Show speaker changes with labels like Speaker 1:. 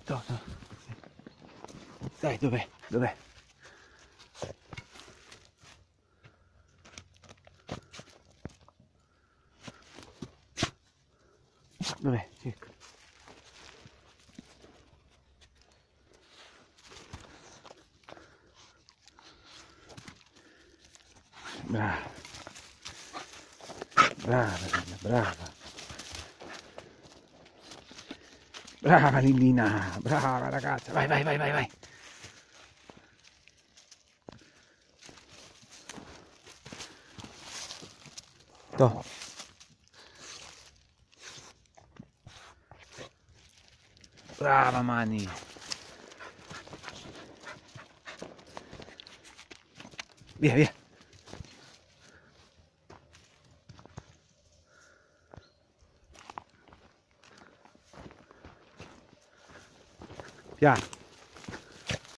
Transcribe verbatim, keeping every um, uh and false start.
Speaker 1: no, no. Dai, dov'è? Dov'è? Dov'è? Ecco. Brava. Brava, brava. Brava Lillina, brava ragazza. Vai, vai, vai, vai, vai. To. Brava Mani. Via, via. Piano.